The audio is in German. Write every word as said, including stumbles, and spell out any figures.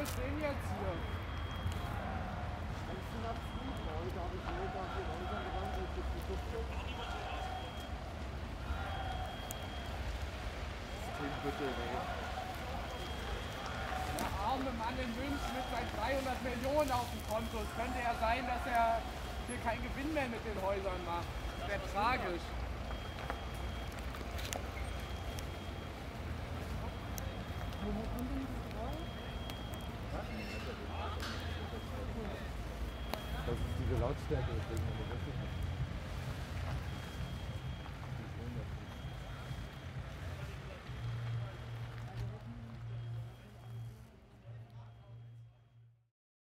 ist denn jetzt hier? Der arme Mann in München mit seinen dreihundert Millionen auf dem Konto. Es könnte ja sein, dass er hier keinen Gewinn mehr mit den Häusern macht. Das wäre tragisch. Das ist diese Lautstärke.